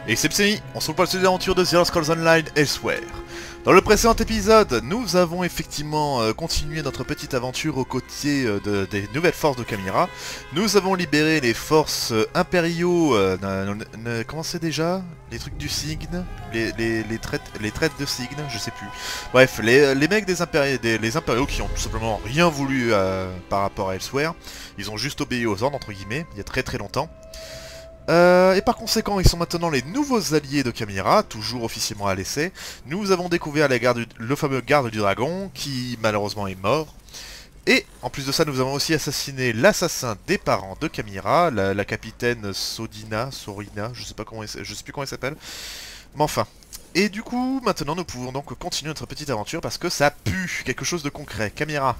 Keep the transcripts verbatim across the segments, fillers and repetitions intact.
Et c'est Psy, on se retrouve pour les aventures de The Elder Scrolls Online Elsewhere. Dans le précédent épisode, nous avons effectivement euh, continué notre petite aventure aux côtés euh, de, des nouvelles forces de Khamira. Nous avons libéré les forces euh, impériaux, euh, comment c'est déjà? Les trucs du Cygne, les, les, les, traites, les traites de Cygne, je sais plus. Bref, les, les mecs des, impéri des les impériaux qui ont tout simplement rien voulu euh, par rapport à Elsewhere. Ils ont juste obéi aux ordres, entre guillemets, il y a très très longtemps. Euh, et par conséquent, ils sont maintenant les nouveaux alliés de Khamira, toujours officiellement à l'essai. Nous avons découvert la garde, le fameux garde du dragon, qui malheureusement est mort. Et en plus de ça, nous avons aussi assassiné l'assassin des parents de Khamira, la, la capitaine Sodina, Sorina, je sais pas comment, elle, je sais plus comment elle s'appelle. Mais enfin. Et du coup, maintenant, nous pouvons donc continuer notre petite aventure parce que ça pue quelque chose de concret. Khamira.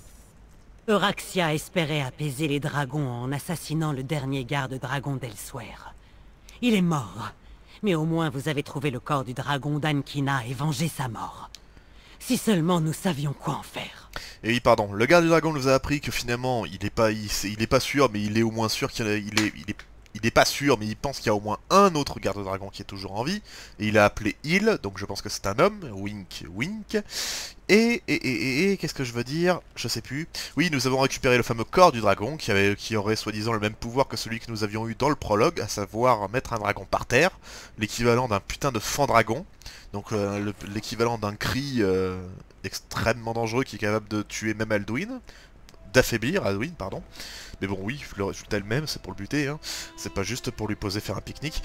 Euraxia espérait apaiser les dragons en assassinant le dernier garde-dragon d'Elsewhere. Il est mort, mais au moins vous avez trouvé le corps du dragon d'Ankina et vengé sa mort. Si seulement nous savions quoi en faire. Et oui, pardon, le garde du dragon nous a appris que finalement, il est pas, il, il est pas sûr, mais il est au moins sûr qu'il est, il est, il est, il est pas sûr, mais il pense qu'il y a au moins un autre garde-dragon qui est toujours en vie. Et il a appelé Il, donc je pense que c'est un homme, wink, wink. Et, et, et, et, et qu'est-ce que je veux dire? Je sais plus. Oui, nous avons récupéré le fameux corps du dragon, qui, avait, qui aurait soi-disant le même pouvoir que celui que nous avions eu dans le prologue, à savoir mettre un dragon par terre, l'équivalent d'un putain de fan-dragon, donc euh, l'équivalent d'un cri euh, extrêmement dangereux qui est capable de tuer même Alduin, d'affaiblir Alduin, pardon. Mais bon, oui, le résultat est le même, c'est pour le buter, hein. C'est pas juste pour lui poser faire un pique-nique.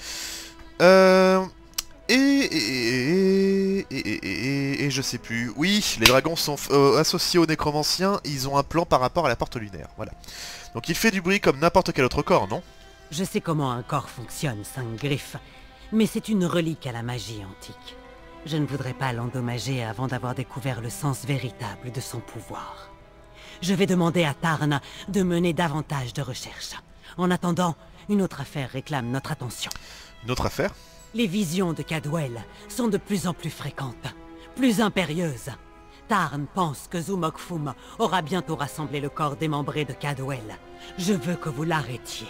Euh... Et, et, et, et, et, et, et je sais plus. Oui, les dragons sont euh, associés aux nécromanciens, ils ont un plan par rapport à la porte lunaire, voilà. Donc il fait du bruit comme n'importe quel autre corps, non? Je sais comment un corps fonctionne, cinq griffes, mais c'est une relique à la magie antique. Je ne voudrais pas l'endommager avant d'avoir découvert le sens véritable de son pouvoir. Je vais demander à Tarn de mener davantage de recherches. En attendant, une autre affaire réclame notre attention. Une autre affaire? Les visions de Cadwell sont de plus en plus fréquentes, plus impérieuses. Tarn pense que Zumokfum aura bientôt rassemblé le corps démembré de Cadwell. Je veux que vous l'arrêtiez.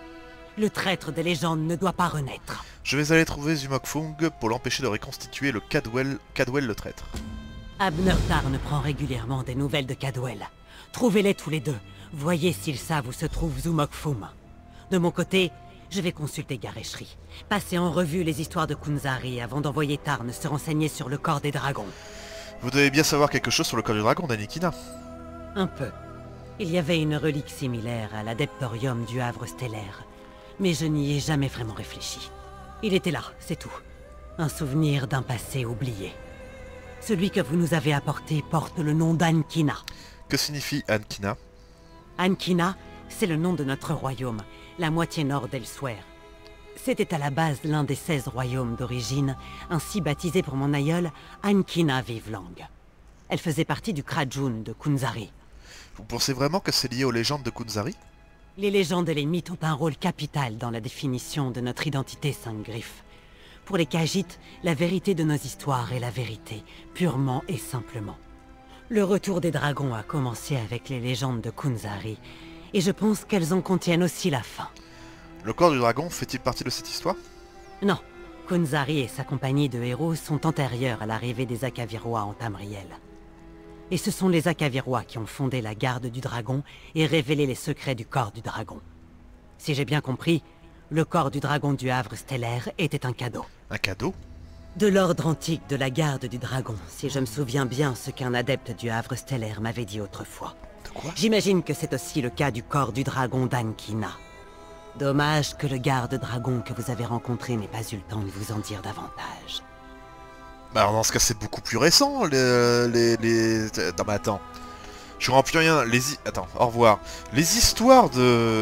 Le traître des légendes ne doit pas renaître. Je vais aller trouver Zumokfung pour l'empêcher de reconstituer le Cadwell, Cadwell le traître. Abner Tarn prend régulièrement des nouvelles de Cadwell. Trouvez-les tous les deux. Voyez s'ils savent où se trouve Zumokfum. De mon côté, je vais consulter Gareshri. Passer en revue les histoires de Kunzari avant d'envoyer Tarn se renseigner sur le corps des dragons. Vous devez bien savoir quelque chose sur le corps du dragon d'Anikina. Un peu. Il y avait une relique similaire à l'adeptorium du Havre stellaire. Mais je n'y ai jamais vraiment réfléchi. Il était là, c'est tout. Un souvenir d'un passé oublié. Celui que vous nous avez apporté porte le nom d'Ankina. Que signifie Ankina? Ankina, c'est le nom de notre royaume, la moitié nord d'Elsewhere. C'était à la base l'un des seize royaumes d'origine, ainsi baptisé pour mon aïeul Ankina Vivlang. Elle faisait partie du Krajun de Kunzari. Vous pensez vraiment que c'est lié aux légendes de Kunzari? Les légendes et les mythes ont un rôle capital dans la définition de notre identité cinq griffes. Pour les Khajiits, la vérité de nos histoires est la vérité, purement et simplement. Le retour des dragons a commencé avec les légendes de Kunzari, et je pense qu'elles en contiennent aussi la fin. Le corps du dragon fait-il partie de cette histoire? Non, Kunzari et sa compagnie de héros sont antérieurs à l'arrivée des Akavirois en Tamriel. Et ce sont les Akavirois qui ont fondé la garde du dragon et révélé les secrets du corps du dragon. Si j'ai bien compris, le corps du dragon du Havre stellaire était un cadeau. Un cadeau? De l'ordre antique de la garde du dragon, si je me souviens bien ce qu'un adepte du Havre stellaire m'avait dit autrefois. De quoi? J'imagine que c'est aussi le cas du corps du dragon d'Ankina. Dommage que le garde-dragon que vous avez rencontré n'ait pas eu le temps de vous en dire davantage. Bah alors dans ce cas c'est beaucoup plus récent, les... les, les... Non mais attends. Je comprends plus rien, les... Attends, au revoir. Les histoires de...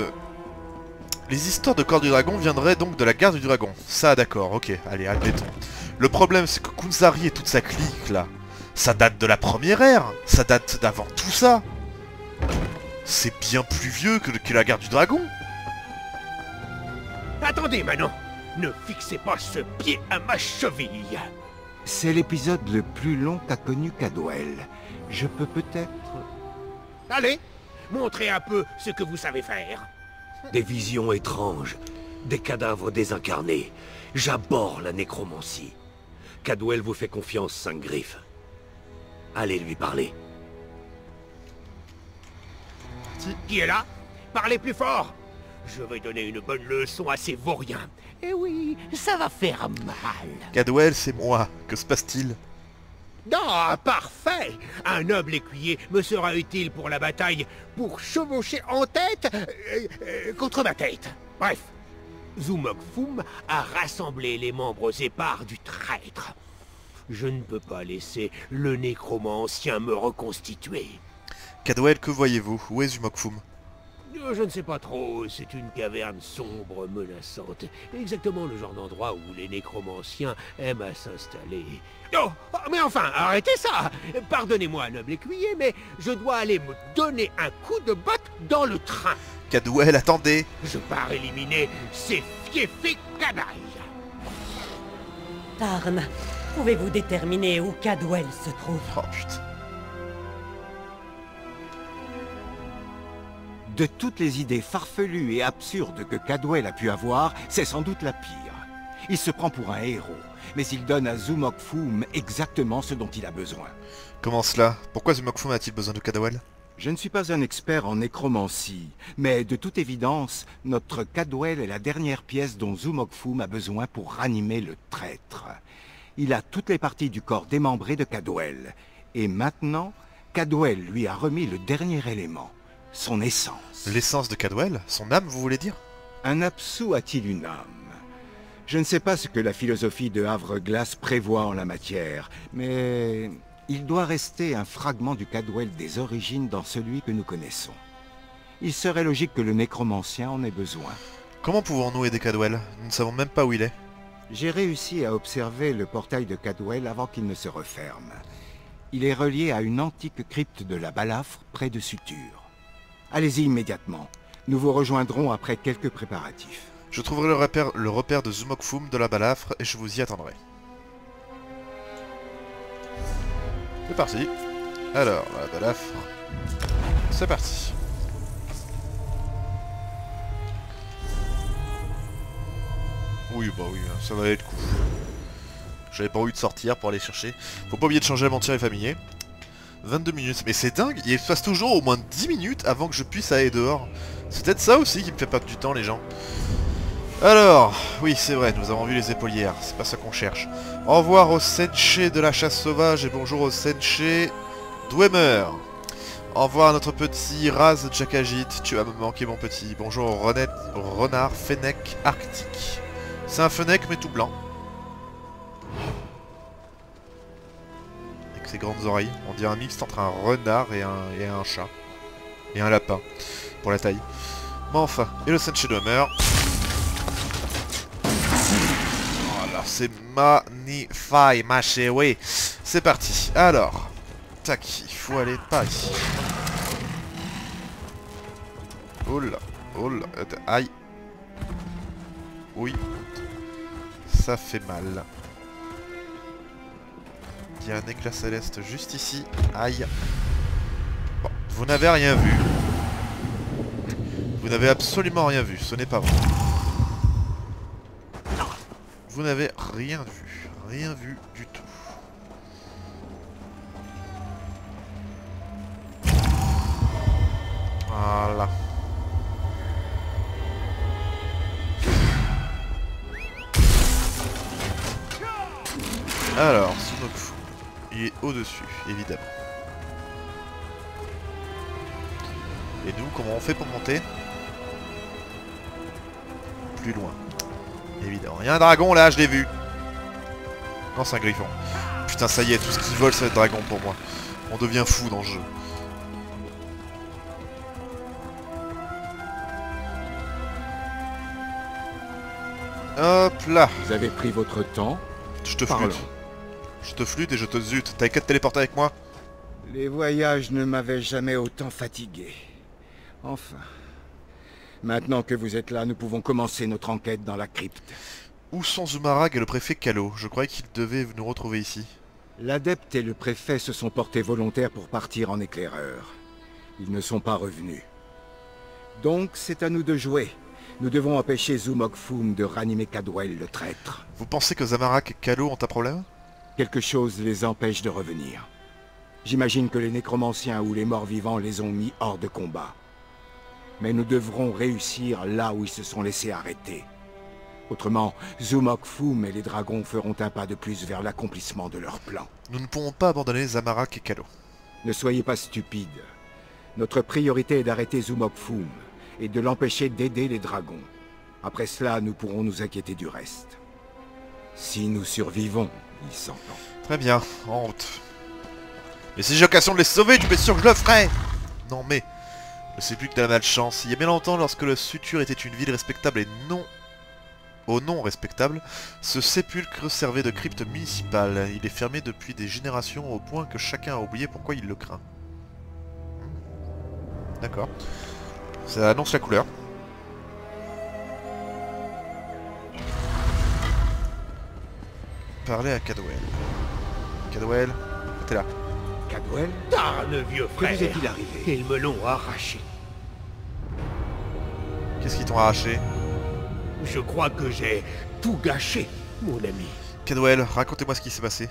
Les histoires de corps du dragon viendraient donc de la garde du dragon. Ça d'accord, ok, allez, admettons. Le problème c'est que Kunzari et toute sa clique là, ça date de la première ère, ça date d'avant tout ça. C'est bien plus vieux que, que la garde du dragon. Attendez, Manon! Ne fixez pas ce pied à ma cheville! C'est l'épisode le plus long qu'a connu Cadwell. Je peux peut-être... Allez, montrez un peu ce que vous savez faire. Des visions étranges, Des cadavres désincarnés. J'abhorre la nécromancie. Cadwell vous fait confiance, Saint-Griffe. Allez lui parler. Qui est là? Parlez plus fort! Je vais donner une bonne leçon à ces vauriens. Eh oui, ça va faire mal. Cadwell, c'est moi. Que se passe-t-il? Ah, parfait! Un noble écuyer me sera utile pour la bataille, pour chevaucher en tête euh, euh, contre ma tête. Bref, Zumok Foum a rassemblé les membres épars du traître. Je ne peux pas laisser le nécromancien me reconstituer. Cadwell, que voyez-vous? Où est Zumok Foum? Je ne sais pas trop, c'est une caverne sombre, menaçante. Exactement le genre d'endroit où les nécromanciens aiment à s'installer. Oh, mais enfin, arrêtez ça! Pardonnez-moi, noble écuyer, mais je dois aller me donner un coup de botte dans le train. Cadwell, attendez! Je pars éliminer ces fiefés canailles. Tarn, pouvez-vous déterminer où Cadwell se trouve? Oh putain. De toutes les idées farfelues et absurdes que Cadwell a pu avoir, c'est sans doute la pire. Il se prend pour un héros, mais il donne à Zumok Foum exactement ce dont il a besoin. Comment cela? Pourquoi Zumok Foum a-t-il besoin de Cadwell? Je ne suis pas un expert en nécromancie, mais de toute évidence, notre Cadwell est la dernière pièce dont Zumok Foum a besoin pour ranimer le traître. Il a toutes les parties du corps démembré de Cadwell, et maintenant, Cadwell lui a remis le dernier élément. Son essence. L'essence de Cadwell? Son âme, vous voulez dire? Un absou a-t-il une âme? Je ne sais pas ce que la philosophie de Havre-Glace prévoit en la matière, mais il doit rester un fragment du Cadwell des origines dans celui que nous connaissons. Il serait logique que le nécromancien en ait besoin. Comment pouvons-nous aider Cadwell? Nous ne savons même pas où il est. J'ai réussi à observer le portail de Cadwell avant qu'il ne se referme. Il est relié à une antique crypte de la Balafre près de Sutur. Allez-y immédiatement. Nous vous rejoindrons après quelques préparatifs. Je trouverai le repère, le repère de Zumok Foum de la Balafre et je vous y attendrai. C'est parti. Alors, la Balafre. C'est parti. Oui, bah oui, ça va être cool. J'avais pas envie de sortir pour aller chercher. Faut pas oublier de changer la mentir et familier. vingt-deux minutes, mais c'est dingue, il se passe toujours au moins dix minutes avant que je puisse aller dehors. C'est peut-être ça aussi qui me fait perdre du temps, les gens. Alors, oui c'est vrai, nous avons vu les épaulières, c'est pas ça qu'on cherche. Au revoir au Senché de la chasse sauvage et bonjour au Senché Dwemer. Au revoir à notre petit Raz Jakajit, tu vas me manquer mon petit. Bonjour au Renet, au renard Fennec Arctique. C'est un Fennec mais tout blanc. Ses grandes oreilles. On dirait un mix entre un renard et un, et un chat. Et un lapin. Pour la taille. Mais enfin. Et le Senché Dwemer. Voilà, c'est magnifique, ma chérie. C'est parti. Alors. Tac, il faut aller par ici. Oh là. Oh là. Aïe. Oui. Ça fait mal. Il y a un éclat céleste juste ici. Aïe. Bon, vous n'avez rien vu. Vous n'avez absolument rien vu, ce n'est pas vrai. Vous n'avez rien vu. Rien vu du tout. Voilà. Alors, Zumok Foum. Il est au-dessus, évidemment. Et nous, comment on fait pour monter? Plus loin. Évidemment. Il y a un dragon là, je l'ai vu. Non, c'est un griffon. Putain, ça y est, tout ce qui vole, ça va être dragon pour moi. On devient fou dans le jeu. Hop là. Vous avez pris votre temps. Je te Parlons. flûte. Je te flûte et je te zute. T'as qu'à te téléporter avec moi? Les voyages ne m'avaient jamais autant fatigué. Enfin. Maintenant que vous êtes là, nous pouvons commencer notre enquête dans la crypte. Où sont Zumarag et le préfet Kalo? Je croyais qu'ils devaient nous retrouver ici. L'adepte et le préfet se sont portés volontaires pour partir en éclaireur. Ils ne sont pas revenus. Donc c'est à nous de jouer. Nous devons empêcher Zumok Foum de ranimer Cadwell, le traître. Vous pensez que Zamorak et Calo ont un problème? Quelque chose les empêche de revenir. J'imagine que les nécromanciens ou les morts-vivants les ont mis hors de combat. Mais nous devrons réussir là où ils se sont laissés arrêter. Autrement, Zumok Foum et les dragons feront un pas de plus vers l'accomplissement de leur plan. Nous ne pourrons pas abandonner Zamorak et Calo. Ne soyez pas stupides. Notre priorité est d'arrêter Zumok Foum et de l'empêcher d'aider les dragons. Après cela, nous pourrons nous inquiéter du reste. Si nous survivons, il s'entend. Très bien, en route. Mais si j'ai l'occasion de les sauver, tu peux être sûr que je le ferai. Non mais, je sais plus que de la malchance. Il y a bien longtemps, lorsque le Sutur était une ville respectable et non... au non respectable, ce sépulcre servait de crypte municipale. Il est fermé depuis des générations au point que chacun a oublié pourquoi il le craint. D'accord. Ça annonce la couleur. Parler à Cadwell. Cadwell, t'es là. Cadwell? Tarn, vieux Que frère. vous est-il arrivé? Ils me l'ont arraché. Qu'est-ce qu'ils t'ont arraché? Je crois que j'ai tout gâché, mon ami. Cadwell, racontez-moi ce qui s'est passé.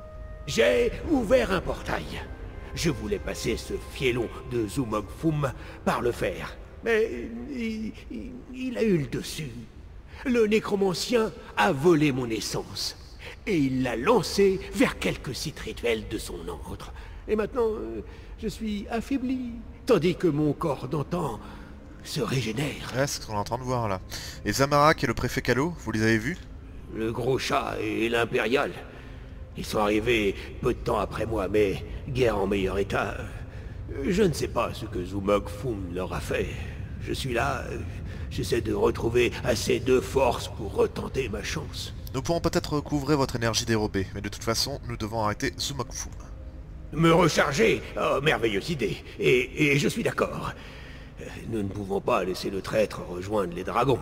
J'ai ouvert un portail. Je voulais passer ce fielon de Zumok Foum par le fer. Mais il, il- il a eu le dessus. Le nécromancien a volé mon essence. Et il l'a lancé vers quelques sites rituels de son ordre. Et maintenant, euh, je suis affaibli. Tandis que mon corps d'antan se régénère. Ouais, c'est ce qu'on est en train de voir là. Et Zamorak et le préfet Calo, vous les avez vus? Le gros chat et l'impérial. Ils sont arrivés peu de temps après moi, mais guère en meilleur état. Je ne sais pas ce que Zumok Foum leur a fait. Je suis là, euh, j'essaie de retrouver assez de force pour retenter ma chance. Nous pourrons peut-être recouvrer votre énergie dérobée, mais de toute façon, nous devons arrêter Zumok Foum. Me recharger? Oh, merveilleuse idée. Et, et je suis d'accord. Euh, Nous ne pouvons pas laisser le traître rejoindre les dragons.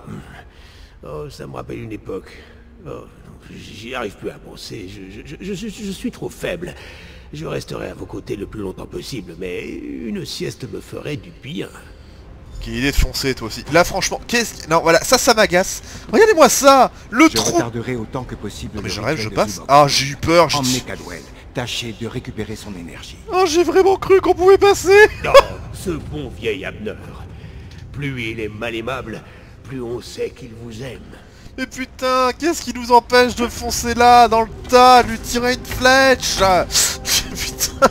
Oh, ça me rappelle une époque. Oh, j'y arrive plus à penser. Je, je, je, je- je suis trop faible. Je resterai à vos côtés le plus longtemps possible, mais une sieste me ferait du bien. Quelle idée de foncer, toi aussi. Là, franchement, qu'est-ce que... Non, voilà, ça, ça m'agace. Regardez-moi ça. Le Je trou... retarderai autant que possible Non, mais le je rêve, je rituel de passe. Zumok. Ah, j'ai eu peur. j'ai- Emmenez Cadwell. Tâchez de récupérer son énergie. Oh, j'ai vraiment cru qu'on pouvait passer. Non, ce bon vieil Abner. Plus il est mal aimable, plus on sait qu'il vous aime. Mais putain, qu'est-ce qui nous empêche de foncer là, dans le tas, de lui tirer une flèche? Putain.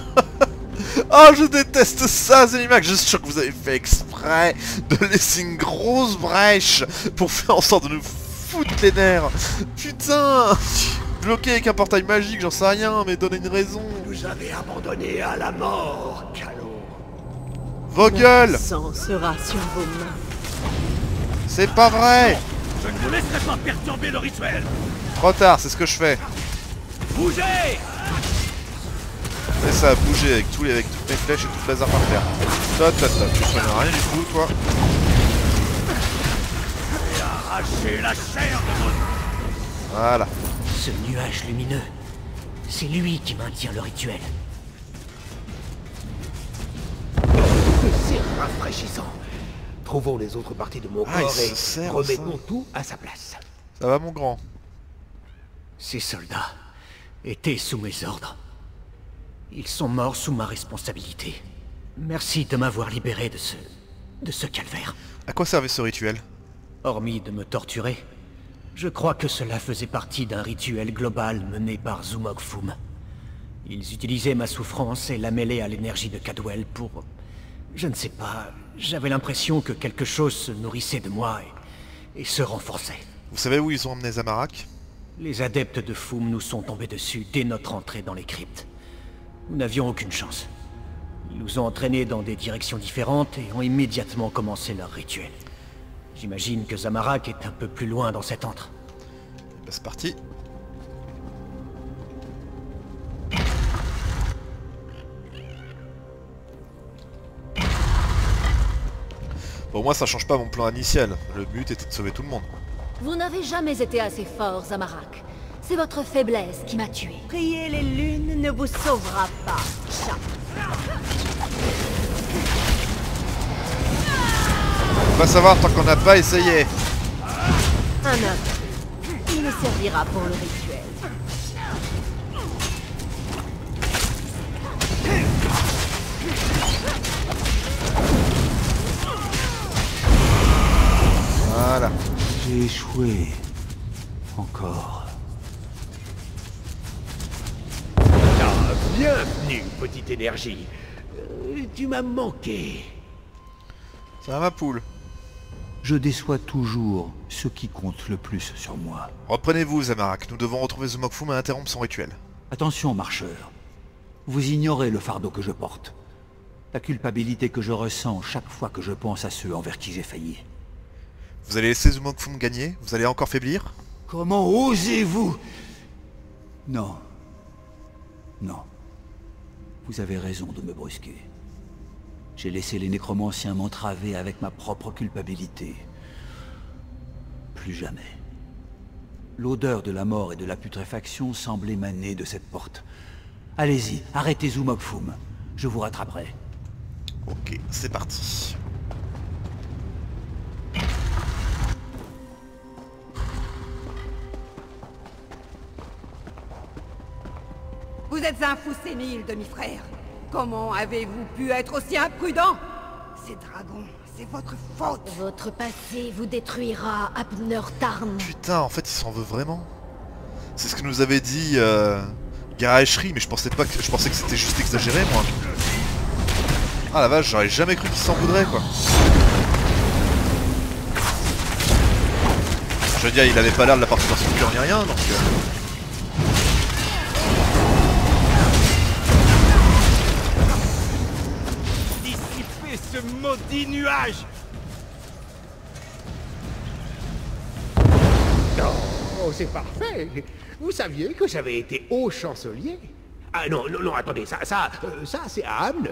Oh, je déteste ça, Zenimac. Je suis sûr que vous avez fait exprès de laisser une grosse brèche pour faire en sorte de nous foutre les nerfs. Putain. Bloqué avec un portail magique, j'en sais rien, mais donnez une raison. Vous avez abandonné à la mort, Calo. Vos gueules. Mon sang sera sur vos mains. C'est pas vrai. Je ne vous laisserai pas perturber le rituel. Trop tard, c'est ce que je fais. Bougez! C'est ça, bouger avec, tous les, avec toutes mes flèches et tout le bazar par terre. Toi, toi, toi, tu connais rien du tout, toi. Et arrachez la chair de votre... Voilà. Ce nuage lumineux, c'est lui qui maintient le rituel. C'est rafraîchissant. Trouvons les autres parties de mon Ah, corps il et se sert, remettons ça. tout à sa place. Ça va, mon grand? Ces soldats étaient sous mes ordres. Ils sont morts sous ma responsabilité. Merci de m'avoir libéré de ce... de ce calvaire. À quoi servait ce rituel? Hormis de me torturer, je crois que cela faisait partie d'un rituel global mené par Zumok Foum. Ils utilisaient ma souffrance et la mêlaient à l'énergie de Cadwell pour... Je ne sais pas, j'avais l'impression que quelque chose se nourrissait de moi et, et se renforçait. Vous savez où ils ont emmené Zamorak? Les adeptes de Foum nous sont tombés dessus dès notre entrée dans les cryptes. Nous n'avions aucune chance. Ils nous ont entraînés dans des directions différentes et ont immédiatement commencé leur rituel. J'imagine que Zamorak est un peu plus loin dans cet antre. Bah, c'est parti. Bon, moi ça change pas mon plan initial. Le but était de sauver tout le monde. Vous n'avez jamais été assez fort, Zamorak. C'est votre faiblesse qui m'a tué. Prier les lunes ne vous sauvera pas, chat. On va savoir tant qu'on n'a pas essayé. Un homme. Il me servira pour le rituel. Voilà. J'ai échoué. Encore. Ah, bienvenue, petite énergie. Euh, tu m'as manqué. Ça va ma poule. Je déçois toujours ceux qui comptent le plus sur moi. Reprenez-vous, Zamorak. Nous devons retrouver Zumokfum et interrompre son rituel. Attention, marcheur. Vous ignorez le fardeau que je porte. La culpabilité que je ressens chaque fois que je pense à ceux envers qui j'ai failli. Vous allez laisser Zumokfum gagner? Vous allez encore faiblir? Comment osez-vous? Non. Non. Vous avez raison de me brusquer. J'ai laissé les nécromanciens m'entraver avec ma propre culpabilité. Plus jamais. L'odeur de la mort et de la putréfaction semble émaner de cette porte. Allez-y, arrêtez Zumokfum. Je vous rattraperai. Ok, c'est parti. Vous êtes un fou sénile, demi-frère. Comment avez-vous pu être aussi imprudent? Ces dragons, c'est votre faute. Votre passé vous détruira, Abner Tarn. Putain, en fait, il s'en veut vraiment. C'est ce que nous avait dit euh, Garaeshri, mais je pensais pas que je pensais que c'était juste exagéré, moi. Ah la vache, j'aurais jamais cru qu'il s'en voudrait, quoi. Je veux dire, il avait pas l'air de la porter dans son cœur ni rien, donc... Euh... Ce maudit nuage! Non, c'est parfait. Vous saviez que j'avais été haut chancelier? Ah non, non, non, attendez, ça, ça, euh, ça c'est à Abner.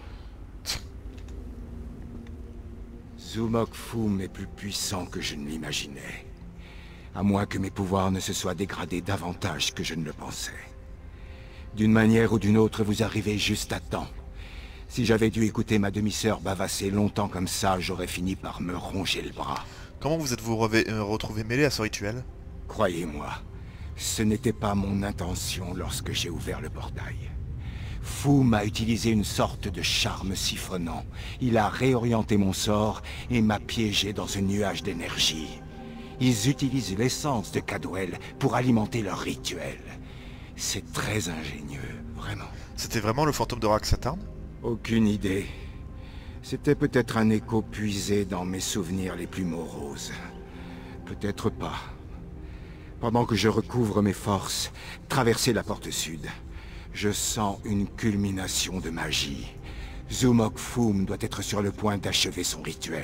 Zumokfum est plus puissant que je ne l'imaginais. À moins que mes pouvoirs ne se soient dégradés davantage que je ne le pensais. D'une manière ou d'une autre, vous arrivez juste à temps. Si j'avais dû écouter ma demi-sœur bavasser longtemps comme ça, j'aurais fini par me ronger le bras. Comment vous êtes-vous euh, retrouvé mêlé à ce rituel? Croyez-moi, ce n'était pas mon intention lorsque j'ai ouvert le portail. Fum a utilisé une sorte de charme siphonnant. Il a réorienté mon sort et m'a piégé dans un nuage d'énergie. Ils utilisent l'essence de Cadwell pour alimenter leur rituel. C'est très ingénieux, vraiment. C'était vraiment le fantôme de Raksatarn? Aucune idée. C'était peut-être un écho puisé dans mes souvenirs les plus moroses. Peut-être pas. Pendant que je recouvre mes forces, traverser la porte sud, je sens une culmination de magie. Zumokfum doit être sur le point d'achever son rituel.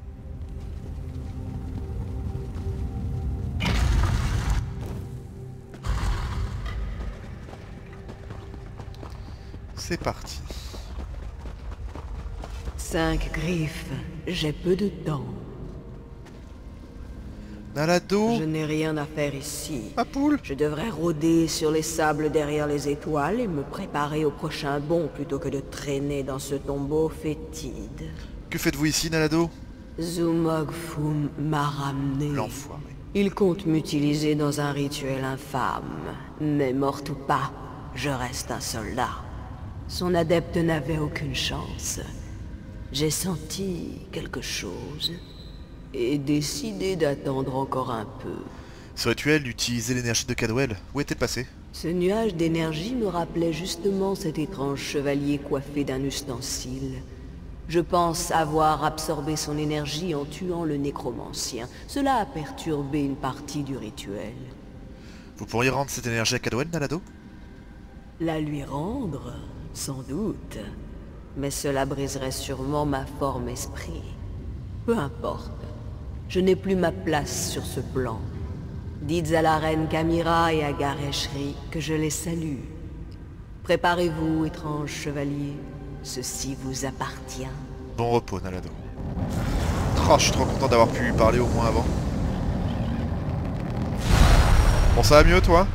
C'est parti. Cinq griffes, j'ai peu de temps. Nalado, Je n'ai rien à faire ici. ma poule. Je devrais rôder sur les sables derrière les étoiles et me préparer au prochain bond plutôt que de traîner dans ce tombeau fétide. Que faites-vous ici, Nalado? Zumokfum m'a ramené. L'enfoiré. Il compte m'utiliser dans un rituel infâme. Mais mort ou pas, je reste un soldat. Son adepte n'avait aucune chance. J'ai senti quelque chose et décidé d'attendre encore un peu. Ce rituel utilisait l'énergie de Cadwell. Où est-elle passée? Ce nuage d'énergie me rappelait justement cet étrange chevalier coiffé d'un ustensile. Je pense avoir absorbé son énergie en tuant le nécromancien. Cela a perturbé une partie du rituel. Vous pourriez rendre cette énergie à Cadwell, Nalado? La lui rendre, sans doute. Mais cela briserait sûrement ma forme esprit. Peu importe. Je n'ai plus ma place sur ce plan. Dites à la reine Kamira et à Garaeshri que je les salue. Préparez-vous, étrange chevalier. Ceci vous appartient. Bon repos, Nalado. Oh, je suis trop content d'avoir pu lui parler au moins avant. Bon, ça va mieux, toi?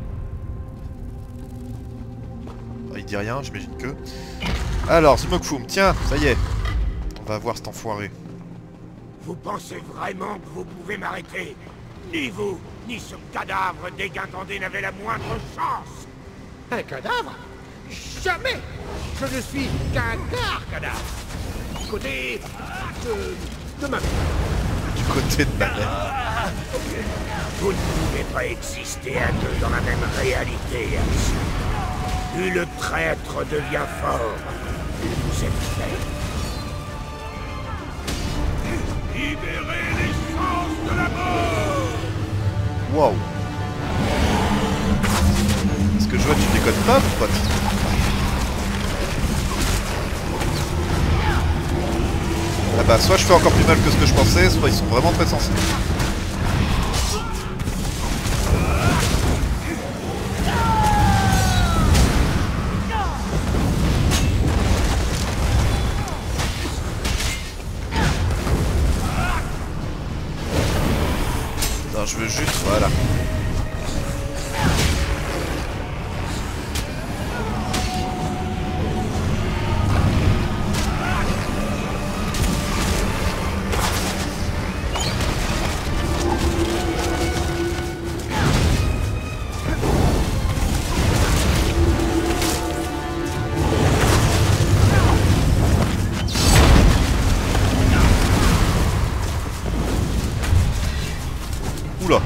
Oh, il dit rien, j'imagine que... Alors, Zumokfum, tiens, ça y est. On va voir cet enfoiré. Vous pensez vraiment que vous pouvez m'arrêter? Ni vous, ni ce cadavre dégingandé n'avez la moindre chance. Un cadavre? Jamais. Je ne suis qu'un quart cadavre. Du côté de, de ma mère. Du côté de ma mère. Vous ne pouvez pas exister à deux dans la même réalité, Alice. Plus le traître devient fort, plus vous êtes faible. Libérez l'essence de la mort! Waouh! Est-ce que je vois que tu déconnes pas, mon pote? Ah bah, soit je fais encore plus mal que ce que je pensais, soit ils sont vraiment très sensibles. Non, je veux juste, voilà. Oula.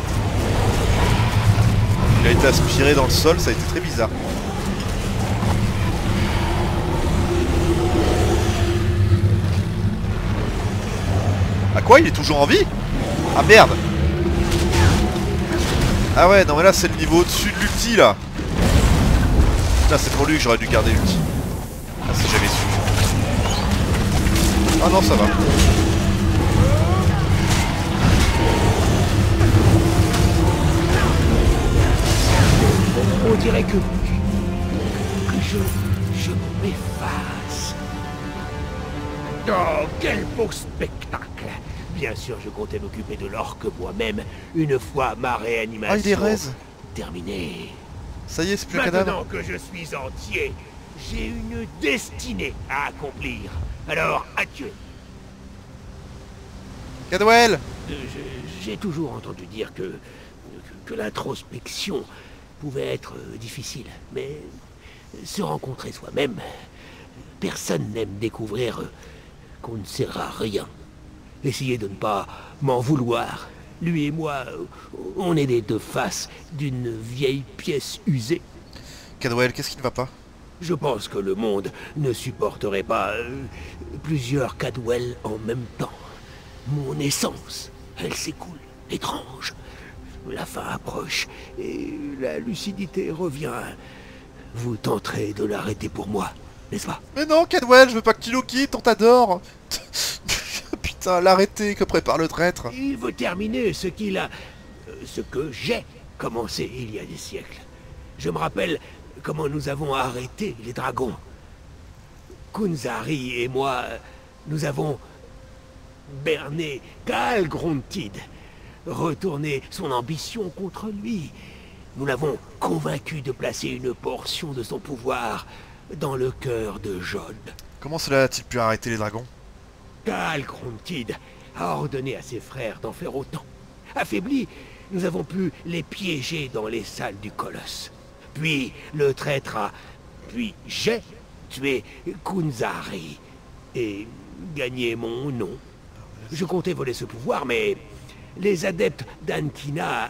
Il a été aspiré dans le sol, ça a été très bizarre. Ah quoi, il est toujours en vie? Ah merde. Ah ouais, non mais là c'est le niveau au-dessus de l'ulti là. Putain, c'est pour lui que j'aurais dû garder l'ulti. Ah si j'avais su. Ah non, ça va. On dirait que... que je... je m'efface. Oh, quel beau spectacle! Bien sûr, je comptais m'occuper de l'orque moi-même, une fois ma réanimation Ah, il est raise. terminée. Ça y est, c'est plus le cadavre. Maintenant que je suis entier, j'ai une destinée à accomplir. Alors, adieu. Cadwell. Euh, je- J'ai toujours entendu dire que... que, que l'introspection pouvait être euh, difficile, mais se rencontrer soi-même, personne n'aime découvrir euh, qu'on ne sert à rien. Essayez de ne pas m'en vouloir. Lui et moi, euh, on est les deux faces d'une vieille pièce usée. Cadwell, qu'est-ce qui ne va pas? Je pense que le monde ne supporterait pas euh, plusieurs Cadwell en même temps. Mon essence, elle s'écoule, étrange. La fin approche et la lucidité revient. Vous tenterez de l'arrêter pour moi, n'est-ce pas? Mais non, Cadwell, je veux pas que tu nous quittes, on t'adore. Putain, l'arrêter que prépare le traître. Il veut terminer ce qu'il a... euh, ce que j'ai commencé il y a des siècles. Je me rappelle comment nous avons arrêté les dragons. Kunzari et moi, nous avons berné Kaal Grontid, retourné son ambition contre lui. Nous l'avons convaincu de placer une portion de son pouvoir dans le cœur de Jod. Comment cela a-t-il pu arrêter les dragons? Kaal Grontid a ordonné à ses frères d'en faire autant. Affaiblis, nous avons pu les piéger dans les salles du colosse. Puis le traître a... Puis j'ai tué Kunzari et gagné mon nom. Je comptais voler ce pouvoir, mais les adeptes d'Ankina...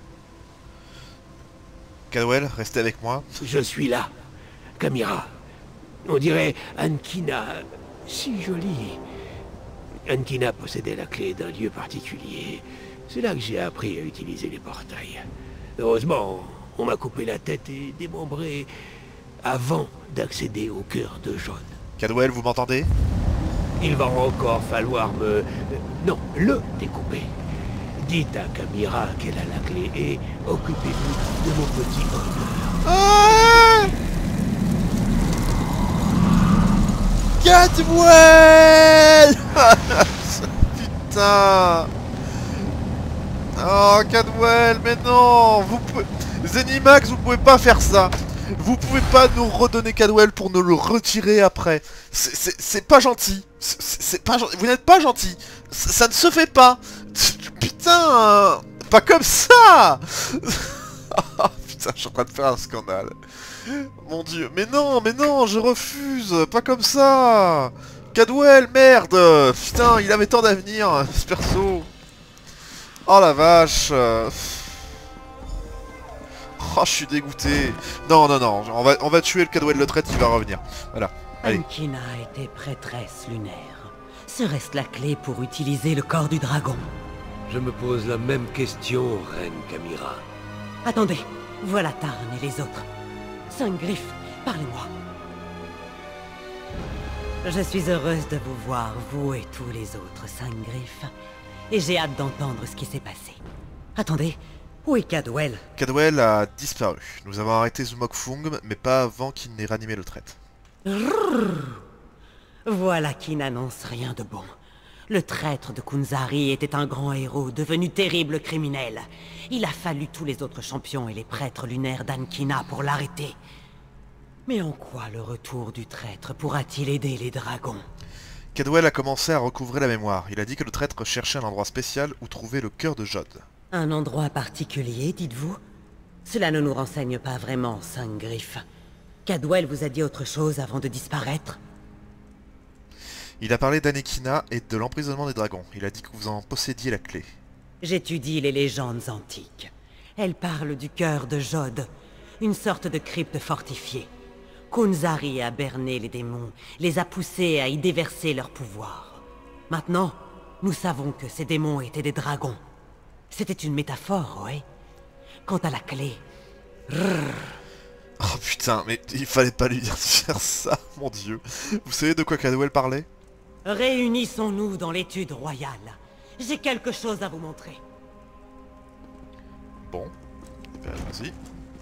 Cadwell, restez avec moi. Je suis là, Kamira. On dirait Ankina, si jolie. Ankina possédait la clé d'un lieu particulier. C'est là que j'ai appris à utiliser les portails. Heureusement, on m'a coupé la tête et démembré avant d'accéder au cœur de Jod. Cadwell, vous m'entendez? Il va encore falloir me... euh, non, le découper. Dites à Kamira qu'elle a la clé et occupez-vous de mon petit honneur. Ah, Cadwell. Putain. Oh, Cadwell, mais non, vous pouvez... Zenimax, vous pouvez pas faire ça. Vous pouvez pas nous redonner Cadwell pour nous le retirer après. C'est pas gentil. C'est pas gentil. Vous n'êtes pas gentil. Ça, ça ne se fait pas. Putain, pas comme ça. Putain, je suis en train de faire un scandale. Mon dieu, mais non, mais non, je refuse. Pas comme ça. Cadwell, merde. Putain, il avait tant d'avenir, ce perso. Oh la vache. Oh, je suis dégoûté. Non, non, non, on va, on va tuer le Cadwell le traître, il va revenir. Voilà, allez. Ankina était prêtresse lunaire. Serait-ce la clé pour utiliser le corps du dragon? Je me pose la même question, Reine Camira. Attendez, voilà Tarn et les autres. Cinq griffes, parlez-moi. Je suis heureuse de vous voir, vous et tous les autres cinq griffes. Et j'ai hâte d'entendre ce qui s'est passé. Attendez, où est Cadwell? Cadwell a disparu. Nous avons arrêté Zumok-Fung, mais pas avant qu'il n'ait ranimé le traître. Voilà qui n'annonce rien de bon. Le traître de Kunzari était un grand héros, devenu terrible criminel. Il a fallu tous les autres champions et les prêtres lunaires d'Ankina pour l'arrêter. Mais en quoi le retour du traître pourra-t-il aider les dragons? Cadwell a commencé à recouvrer la mémoire. Il a dit que le traître cherchait un endroit spécial où trouver le cœur de Jod. Un endroit particulier, dites-vous? Cela ne nous renseigne pas vraiment, cinq griffes. Cadwell vous a dit autre chose avant de disparaître? Il a parlé d'Anekina et de l'emprisonnement des dragons. Il a dit que vous en possédiez la clé. J'étudie les légendes antiques. Elles parlent du cœur de Jod, une sorte de crypte fortifiée. Kunzari a berné les démons, les a poussés à y déverser leur pouvoir. Maintenant, nous savons que ces démons étaient des dragons. C'était une métaphore, ouais. Quant à la clé... Rrr. Oh putain, mais il fallait pas lui dire de faire ça, mon dieu. Vous savez de quoi Cadwell parlait? Réunissons-nous dans l'étude royale. J'ai quelque chose à vous montrer. Bon, eh bien, vas-y.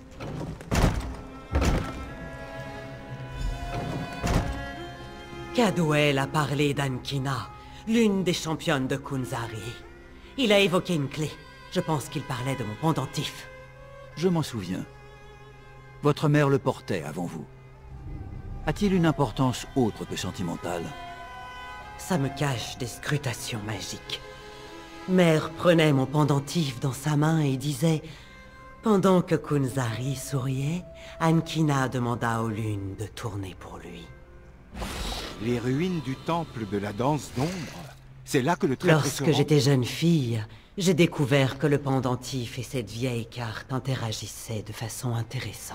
Cadwell a parlé d'Ankina, l'une des championnes de Kunzari. Il a évoqué une clé. Je pense qu'il parlait de mon pendentif. Je m'en souviens. Votre mère le portait avant vous. A-t-il une importance autre que sentimentale? Ça me cache des scrutations magiques. Mère prenait mon pendentif dans sa main et disait... Pendant que Kunzari souriait, Ankina demanda aux lunes de tourner pour lui. Les ruines du temple de la danse d'ombre? C'est là que le traître se Lorsque rend? j'étais jeune fille, j'ai découvert que le pendentif et cette vieille carte interagissaient de façon intéressante.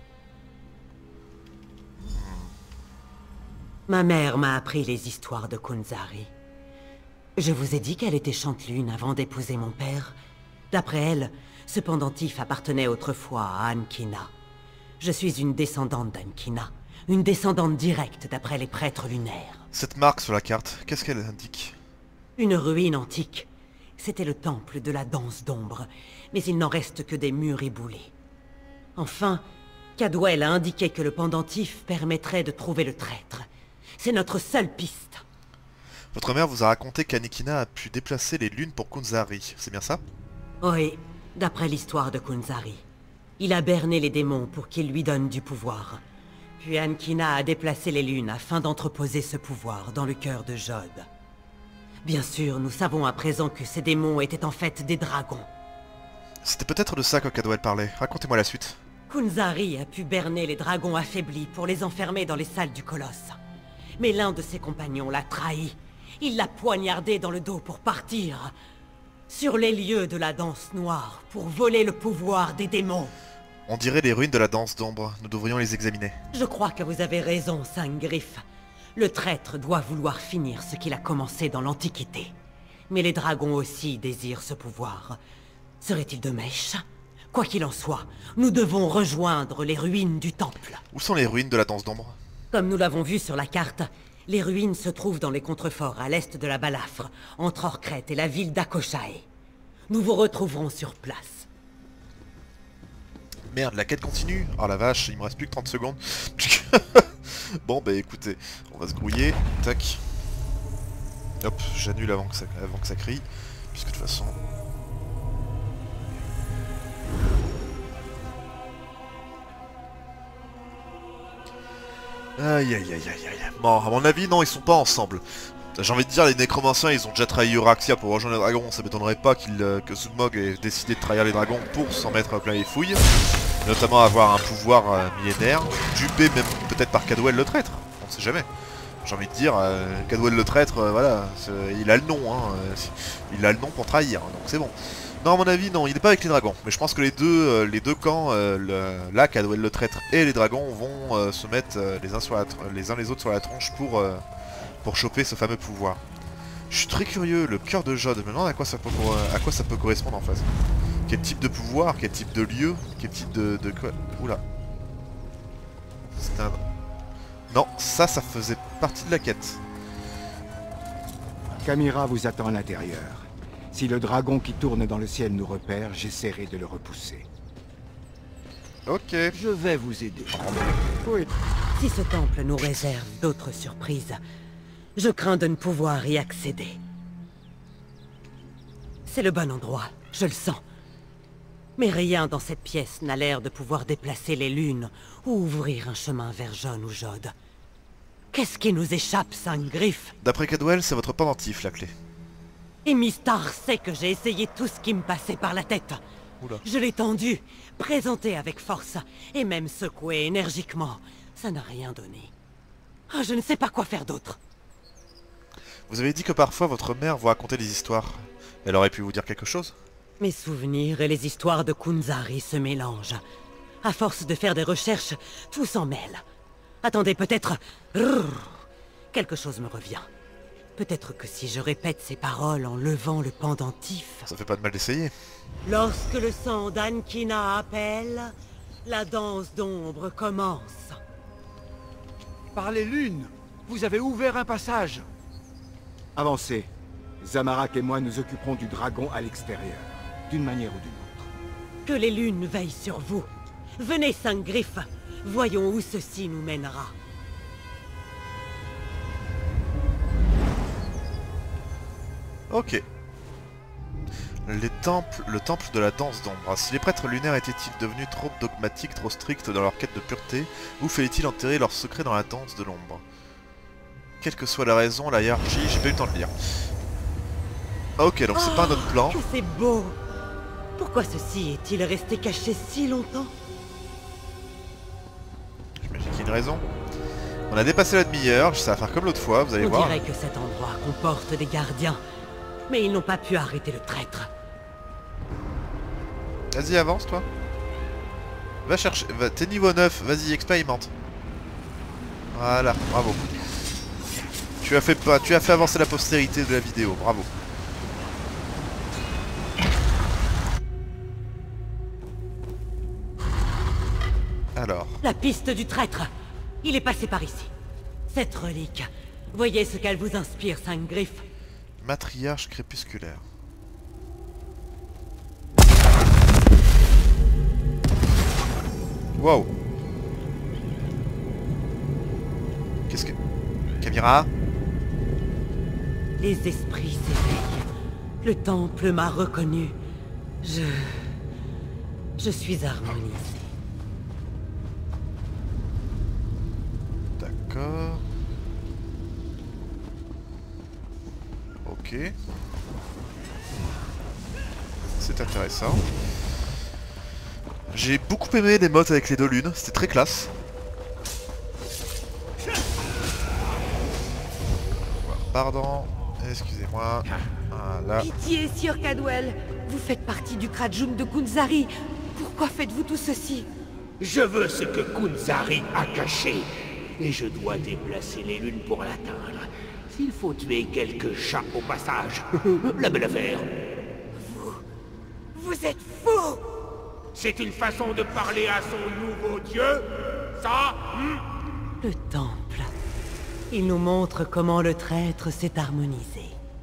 Ma mère m'a appris les histoires de Kunzari. Je vous ai dit qu'elle était chantelune avant d'épouser mon père. D'après elle, ce pendentif appartenait autrefois à Ankina. Je suis une descendante d'Ankina, une descendante directe d'après les prêtres lunaires. Cette marque sur la carte, qu'est-ce qu'elle indique? Une ruine antique. C'était le temple de la danse d'ombre, mais il n'en reste que des murs éboulés. Enfin, Cadwell a indiqué que le pendentif permettrait de trouver le traître. C'est notre seule piste. Votre mère vous a raconté qu'Anekina a pu déplacer les lunes pour Kunzari, c'est bien ça? Oui, d'après l'histoire de Kunzari. Il a berné les démons pour qu'ils lui donnent du pouvoir. Puis Ankina a déplacé les lunes afin d'entreposer ce pouvoir dans le cœur de Jod. Bien sûr, nous savons à présent que ces démons étaient en fait des dragons. C'était peut-être de ça que Cadwell parlait. Racontez-moi la suite. Kunzari a pu berner les dragons affaiblis pour les enfermer dans les salles du colosse. Mais l'un de ses compagnons l'a trahi. Il l'a poignardé dans le dos pour partir. Sur les lieux de la danse noire, pour voler le pouvoir des démons. On dirait les ruines de la danse d'ombre. Nous devrions les examiner. Je crois que vous avez raison, cinq griffes. Le traître doit vouloir finir ce qu'il a commencé dans l'Antiquité. Mais les dragons aussi désirent ce pouvoir. Serait-il de mèche? Quoi qu'il en soit, nous devons rejoindre les ruines du temple. Où sont les ruines de la danse d'ombre? Comme nous l'avons vu sur la carte, les ruines se trouvent dans les contreforts à l'est de la Balafre, entre Orcret et la ville d'Akoshae. Nous vous retrouverons sur place. Merde, la quête continue. Oh la vache, il me reste plus que trente secondes. Bon bah écoutez, on va se grouiller. Tac. Hop, j'annule avant, que ça, avant que ça crie. Puisque de toute façon... Aïe aïe aïe aïe aïe. Bon, à mon avis, non, ils sont pas ensemble. J'ai envie de dire, les nécromanciens, ils ont déjà trahi Euraxia pour rejoindre les dragons. Ça m'étonnerait pas qu'il, euh, que Zumog ait décidé de trahir les dragons pour s'en mettre plein les fouilles. Notamment avoir un pouvoir euh, millénaire, dupé même peut-être par Cadwell le traître. On sait jamais. J'ai envie de dire, euh, Cadwell le traître, euh, voilà, il a le nom, hein, euh, il a le nom pour trahir, donc c'est bon. Non, à mon avis, non, il n'est pas avec les dragons. Mais je pense que les deux, euh, les deux camps, euh, le, là, Cadwell le traître et les dragons, vont euh, se mettre euh, les, uns sur la les uns les autres sur la tronche pour... Euh, pour choper ce fameux pouvoir. Je suis très curieux, le cœur de Jod, je me demande à quoi ça peut, à quoi ça peut correspondre en fait. Quel type de pouvoir, quel type de lieu, quel type de... de quoi. Oula. C'est un... Non, ça, ça faisait partie de la quête. Kamira vous attend à l'intérieur. Si le dragon qui tourne dans le ciel nous repère, j'essaierai de le repousser. Ok. Je vais vous aider. Oui. Si ce temple nous réserve d'autres surprises, je crains de ne pouvoir y accéder. C'est le bon endroit, je le sens. Mais rien dans cette pièce n'a l'air de pouvoir déplacer les lunes ou ouvrir un chemin vers John ou Jod. Qu'est-ce qui nous échappe, Saint-Griff? D'après Cadwell, c'est votre pendentif, la clé. Et Mistar sait que j'ai essayé tout ce qui me passait par la tête. Oula. Je l'ai tendu, présenté avec force, et même secoué énergiquement. Ça n'a rien donné. Oh, je ne sais pas quoi faire d'autre. Vous avez dit que parfois votre mère vous racontait des histoires. Elle aurait pu vous dire quelque chose? Mes souvenirs et les histoires de Kunzari se mélangent. À force de faire des recherches, tout s'en mêle. Attendez, peut-être... Quelque chose me revient. Peut-être que si je répète ces paroles en levant le pendentif... Ça fait pas de mal d'essayer. Lorsque le sang d'Ankina appelle, la danse d'ombre commence. Par les lunes, vous avez ouvert un passage. Avancez. Zamorak et moi nous occuperons du dragon à l'extérieur, d'une manière ou d'une autre. Que les lunes veillent sur vous. Venez, Saint-Griff. Voyons où ceci nous mènera. Ok. Les temples, le temple de la danse d'ombre. Si les prêtres lunaires étaient-ils devenus trop dogmatiques, trop stricts dans leur quête de pureté, ou fallait-il enterrer leurs secrets dans la danse de l'ombre? Quelle que soit la raison, la hiérarchie, j'ai pas eu le temps de lire. Ok, donc c'est Oh, pas notre plan. que c'est beau. Pourquoi ceci est-il resté caché si longtemps? J'imagine qu'il y a une raison. On a dépassé la demi-heure, ça va faire comme l'autre fois, vous allez On voir. dirait que cet endroit comporte des gardiens. Mais ils n'ont pas pu arrêter le traître. Vas-y, avance, toi. Va chercher... Va... T'es niveau neuf, vas-y, expérimente. Voilà, bravo. Tu as fait pas, tu as fait avancer la postérité de la vidéo, bravo. Alors. La piste du traître. Il est passé par ici. Cette relique. Voyez ce qu'elle vous inspire, Saint-Griff. Matriarche crépusculaire. Wow. Qu'est-ce que... Kamira? Les esprits s'éveillent. Le temple m'a reconnu. Je... Je suis harmonisé. D'accord. Ok. C'est intéressant. J'ai beaucoup aimé les modes avec les deux lunes, c'était très classe. Pardon, excusez-moi. Voilà. Pitié, Sir Cadwell. Vous faites partie du Krajun de Kunzari. Pourquoi faites-vous tout ceci? Je veux ce que Kunzari a caché. Et je dois déplacer les lunes pour l'atteindre. S'il faut tuer quelques chats au passage, la belle affaire. Vous... Vous êtes fou! C'est une façon de parler à son nouveau dieu, ça hmm? Le temple. Il nous montre comment le traître s'est harmonisé.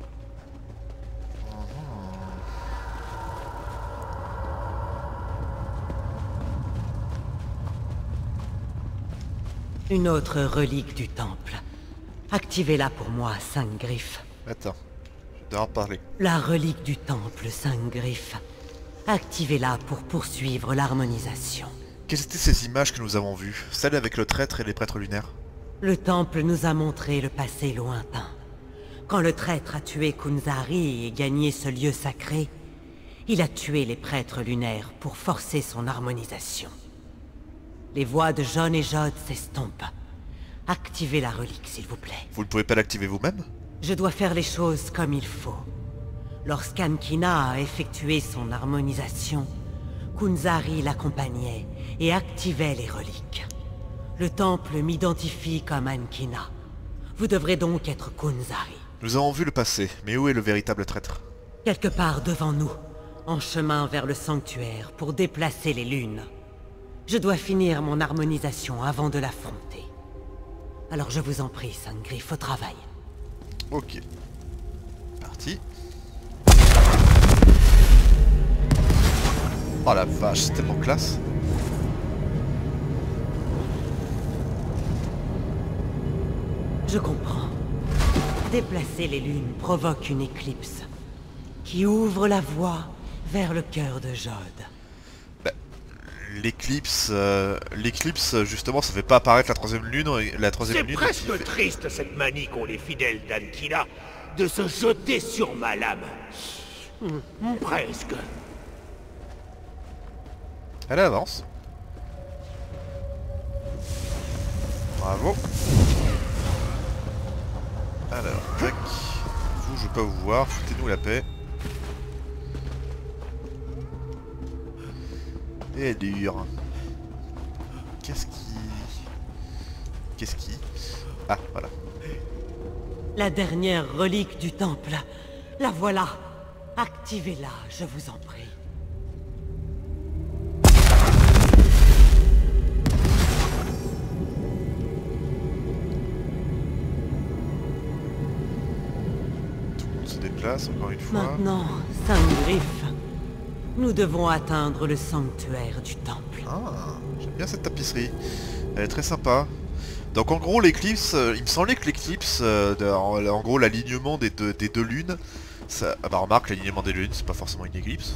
Une autre relique du temple. Activez-la pour moi, Saint-Griff. Attends, je dois en parler. La relique du temple, Saint-Griff. Activez-la pour poursuivre l'harmonisation. Quelles étaient ces images que nous avons vues? Celles avec le traître et les prêtres lunaires? Le temple nous a montré le passé lointain. Quand le traître a tué Kunzari et gagné ce lieu sacré, il a tué les prêtres lunaires pour forcer son harmonisation. Les voix de Jon et Jod s'estompent. Activez la relique, s'il vous plaît. Vous ne pouvez pas l'activer vous-même? Je dois faire les choses comme il faut. Lorsqu'Ankina a effectué son harmonisation, Kunzari l'accompagnait et activait les reliques. Le temple m'identifie comme Ankina. Vous devrez donc être Kunzari. Nous avons vu le passé, mais où est le véritable traître? Quelque part devant nous, en chemin vers le sanctuaire pour déplacer les lunes. Je dois finir mon harmonisation avant de l'affronter. Alors je vous en prie, Sangriff, au travail. Ok. Parti. Oh la vache, c'est tellement classe. Je comprends. Déplacer les lunes provoque une éclipse qui ouvre la voie vers le cœur de Jod. Bah, l'éclipse, euh, l'éclipse justement, ça fait pas apparaître la troisième lune, la troisième C'est lune. presque fait... triste cette manie qu'ont les fidèles d'Ankina de se jeter sur ma lame. Hmm, presque. Elle avance. Bravo. Alors, tac. Vous, je peux pas vous voir, foutez-nous la paix. Et elle dure. Qu'est-ce qui... Qu'est-ce qui... Ah, voilà. La dernière relique du temple. La voilà. Activez-la, je vous en prie. On se déplace encore une fois. Maintenant, Sangriff, nous devons atteindre le sanctuaire du temple. Ah, j'aime bien cette tapisserie. Elle est très sympa. Donc en gros l'éclipse, euh, il me semblait que l'éclipse, euh, de- en, en gros l'alignement des deux, des deux lunes, ça, ah bah remarque l'alignement des lunes, c'est pas forcément une éclipse.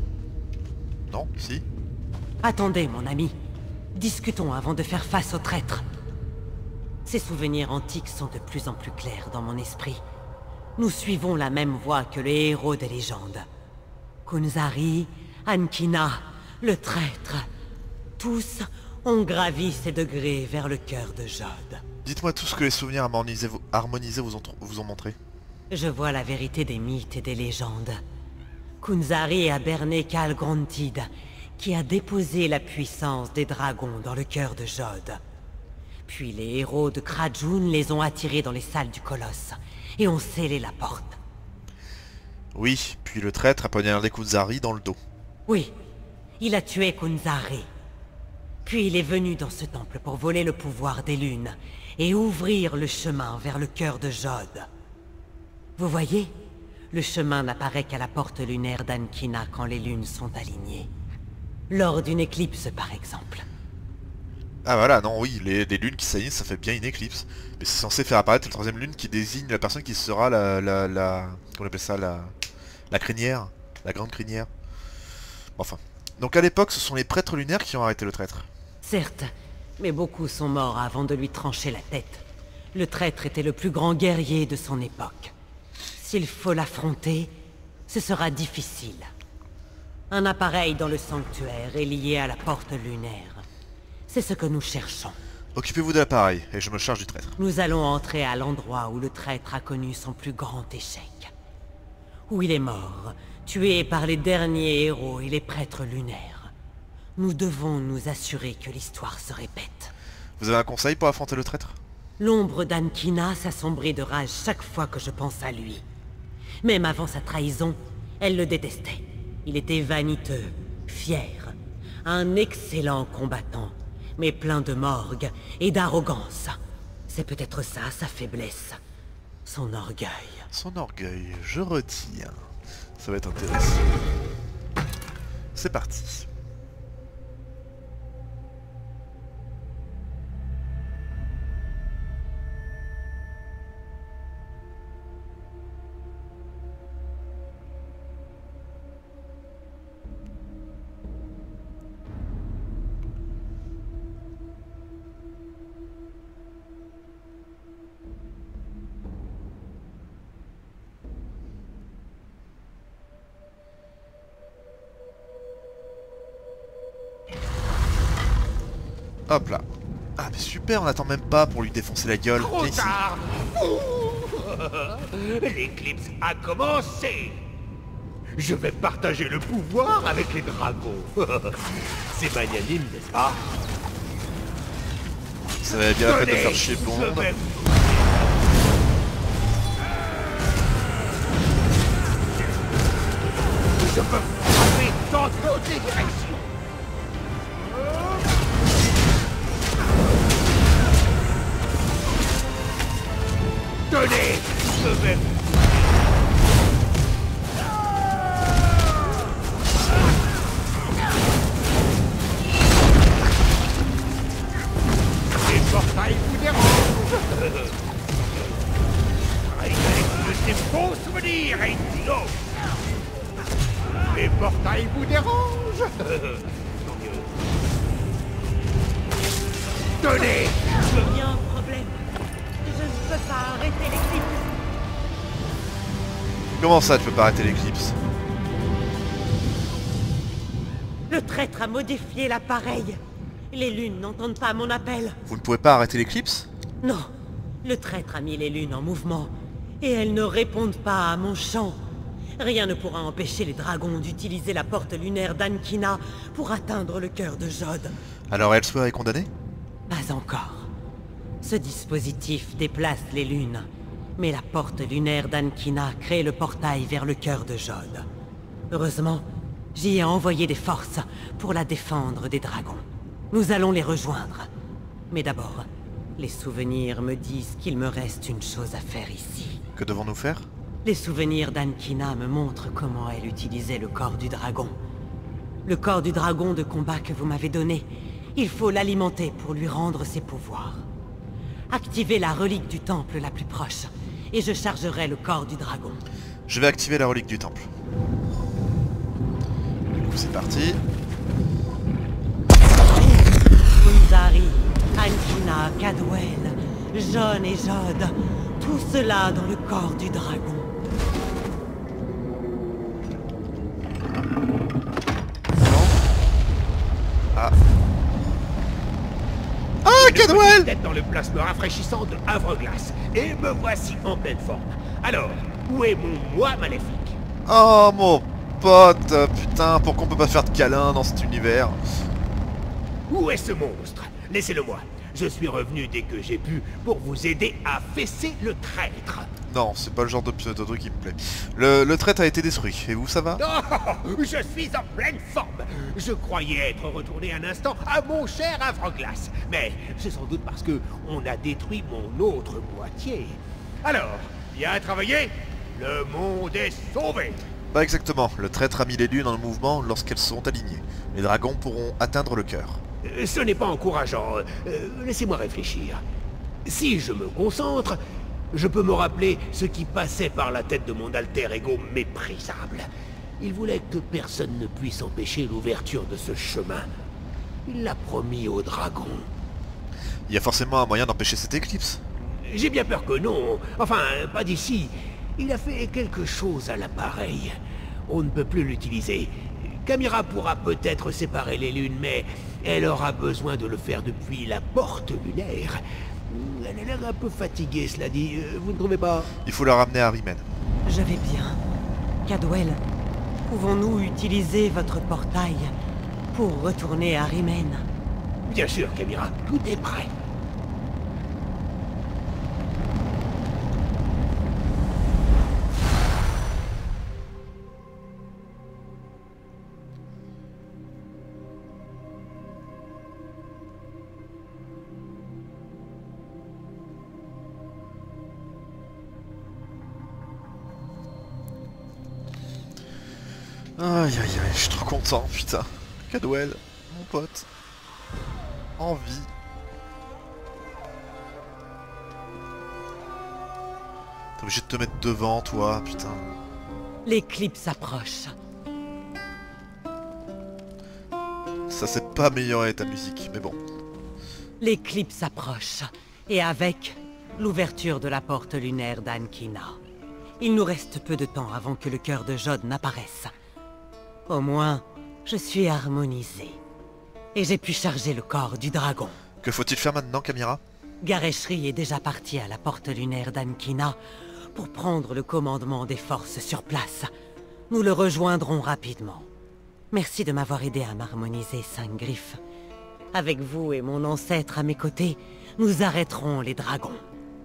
Non, si. Attendez, mon ami. Discutons avant de faire face au traître. Ces souvenirs antiques sont de plus en plus clairs dans mon esprit. Nous suivons la même voie que les héros des légendes. Kunzari, Ankina, le traître. Tous ont gravi ces degrés vers le cœur de Jod. Dites-moi tout ce que les souvenirs harmonisés, vous, harmonisés vous, ont, vous ont montré. Je vois la vérité des mythes et des légendes. Kunzari a berné Kalgrontid, qui a déposé la puissance des dragons dans le cœur de Jod. Puis les héros de Krajun les ont attirés dans les salles du colosse, et ont scellé la porte. Oui, puis le traître a poignardé Kunzari dans le dos. Oui, il a tué Kunzari. Puis il est venu dans ce temple pour voler le pouvoir des lunes, et ouvrir le chemin vers le cœur de Jod. Vous voyez? Le chemin n'apparaît qu'à la porte lunaire d'Ankina quand les lunes sont alignées. Lors d'une éclipse, par exemple. Ah voilà, non, oui, les, les lunes qui s'alignent, ça fait bien une éclipse. Mais c'est censé faire apparaître la troisième lune qui désigne la personne qui sera la... la, la comment on appelle ça? La, la crinière. La grande crinière. Enfin. Donc à l'époque, ce sont les prêtres lunaires qui ont arrêté le traître. Certes, mais beaucoup sont morts avant de lui trancher la tête. Le traître était le plus grand guerrier de son époque. S'il faut l'affronter, ce sera difficile. Un appareil dans le sanctuaire est lié à la porte lunaire. C'est ce que nous cherchons. Occupez-vous de l'appareil, et je me charge du traître. Nous allons entrer à l'endroit où le traître a connu son plus grand échec. Où il est mort, tué par les derniers héros et les prêtres lunaires. Nous devons nous assurer que l'histoire se répète. Vous avez un conseil pour affronter le traître? L'ombre d'Ankina s'assombrit de rage chaque fois que je pense à lui. Même avant sa trahison, elle le détestait. Il était vaniteux, fier, un excellent combattant, mais plein de morgue et d'arrogance. C'est peut-être ça, sa faiblesse. Son orgueil. Son orgueil, je retiens. Ça va être intéressant. C'est parti. Hop là. Ah mais super, on n'attend même pas pour lui défoncer la gueule. Trop Viens ici. tard. L'éclipse a commencé. Je vais partager le pouvoir avec les dragons. C'est magnanime, n'est-ce pas? Ça va bien la peine de Tenez, faire chier tout le je monde. vais- Je peux frapper dans toutes les directions. Tenez, je vais... Les portails vous dérangent. Il fallait que ces faux souvenirs, Eintilo. Les portails vous dérangent. Tant mieux. Tenez. Il y a un problème. Je ne peux pas arrêter l'éclipse. Comment ça, tu peux pas arrêter l'éclipse? Le traître a modifié l'appareil. Les lunes n'entendent pas mon appel. Vous ne pouvez pas arrêter l'éclipse? Non, le traître a mis les lunes en mouvement. Et elles ne répondent pas à mon chant. Rien ne pourra empêcher les dragons d'utiliser la porte lunaire d'Ankina pour atteindre le cœur de Jod. Alors Elsewhere est condamné? Pas encore. Ce dispositif déplace les lunes. Mais la porte lunaire d'Ankina crée le portail vers le cœur de Jod. Heureusement, j'y ai envoyé des forces pour la défendre des dragons. Nous allons les rejoindre. Mais d'abord, les souvenirs me disent qu'il me reste une chose à faire ici. Que devons-nous faire? Les souvenirs d'Ankina me montrent comment elle utilisait le corps du dragon. Le corps du dragon de combat que vous m'avez donné, il faut l'alimenter pour lui rendre ses pouvoirs. Activez la relique du temple la plus proche, et je chargerai le corps du dragon. Je vais activer la relique du temple. Du coup c'est parti. Unzari, Ankina, Cadwell, Jon et Jod, tout cela dans le corps du dragon. Ah. Ah, Cadwell! Tête dans le plasma rafraîchissant de Havre-Glace. Et me voici en pleine forme. Alors, où est mon moi maléfique? Oh mon pote! Putain, pourquoi on peut pas faire de câlin dans cet univers? Où est ce monstre? Laissez-le-moi. Je suis revenu dès que j'ai pu pour vous aider à fesser le traître. Non, c'est pas le genre de pseudo truc qui me plaît. Le, le traître a été détruit. Et vous, ça va? Oh, je suis en pleine forme. Je croyais être retourné un instant à mon cher Havre-Glace. Mais c'est sans doute parce que on a détruit mon autre moitié. Alors, bien travaillé. Le monde est sauvé. Pas exactement. Le traître a mis les lunes en mouvement lorsqu'elles seront alignées. Les dragons pourront atteindre le cœur. Euh, Ce n'est pas encourageant. Euh, Laissez-moi réfléchir. Si je me concentre, je peux me rappeler ce qui passait par la tête de mon alter ego méprisable. Il voulait que personne ne puisse empêcher l'ouverture de ce chemin. Il l'a promis au dragon. Il y a forcément un moyen d'empêcher cette éclipse. J'ai bien peur que non. Enfin, pas d'ici. Il a fait quelque chose à l'appareil. On ne peut plus l'utiliser. Camira pourra peut-être séparer les lunes, mais elle aura besoin de le faire depuis la porte lunaire. Elle a l'air un peu fatiguée, cela dit. Euh, Vous ne trouvez pas? Il faut la ramener à Rimen. Je vais bien. Cadwell, pouvons-nous utiliser votre portail pour retourner à Rimen? Bien sûr, Camira. Tout est prêt. Aïe aïe aïe, je suis trop content, putain. Cadwell, mon pote. En vie. T'es obligé de te mettre devant, toi, putain. L'éclipse approche. Ça s'est pas amélioré ta musique, mais bon. L'éclipse approche. Et avec, l'ouverture de la porte lunaire d'Ankina. Il nous reste peu de temps avant que le cœur de Jod n'apparaisse. Au moins, je suis harmonisé. Et j'ai pu charger le corps du dragon. Que faut-il faire maintenant, Camira? Gareshri est déjà parti à la porte lunaire d'Ankina pour prendre le commandement des forces sur place. Nous le rejoindrons rapidement. Merci de m'avoir aidé à m'harmoniser, Cinq Griffes. Avec vous et mon ancêtre à mes côtés, nous arrêterons les dragons.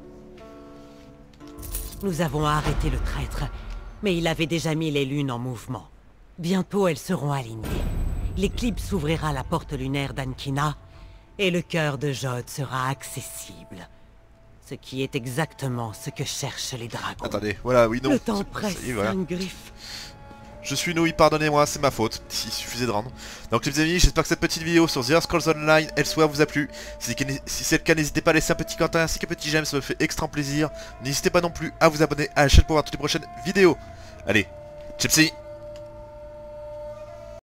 Nous avons arrêté le traître, mais il avait déjà mis les lunes en mouvement. Bientôt elles seront alignées. L'éclipse ouvrira la porte lunaire d'Ankina, et le cœur de Jod sera accessible. Ce qui est exactement ce que cherchent les dragons. Attendez, voilà, oui, non. Le temps presse, y est, voilà. Cinq Griffes. Je suis Noui, pardonnez-moi, c'est ma faute. Il suffisait de rendre. Donc les amis, j'espère que cette petite vidéo sur The Elder Scrolls Online Elsewhere vous a plu. Si c'est le cas, n'hésitez pas à laisser un petit commentaire ainsi qu'un petit j'aime, ça me fait extrêmement plaisir. N'hésitez pas non plus à vous abonner à la chaîne pour voir toutes les prochaines vidéos. Allez, Chipsy.